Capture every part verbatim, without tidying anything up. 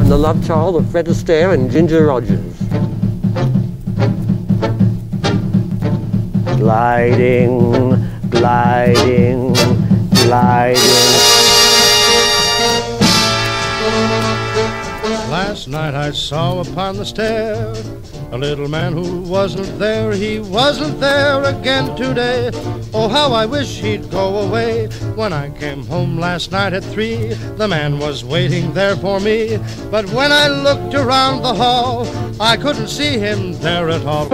I'm the love child of Fred Astaire and Ginger Rogers. Gliding, gliding, gliding. Last night I saw upon the stair a little man who wasn't there. He wasn't there again today. Oh, how I wish he'd go away. When I came home last night at three, the man was waiting there for me. But when I looked around the hall, I couldn't see him there at all.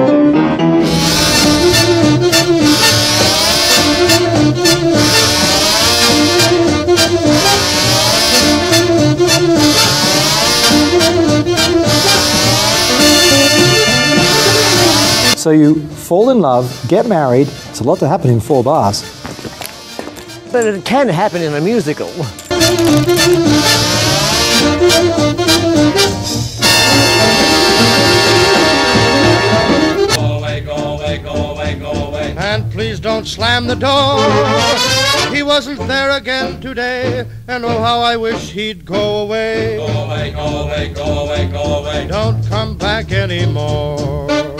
So you fall in love, get married. It's a lot to happen in four bars. But it can happen in a musical. Go away, go away, go away, go away. And please don't slam the door. He wasn't there again today, and oh how I wish he'd go away. Go away, go away, go away, go away. Don't come back anymore.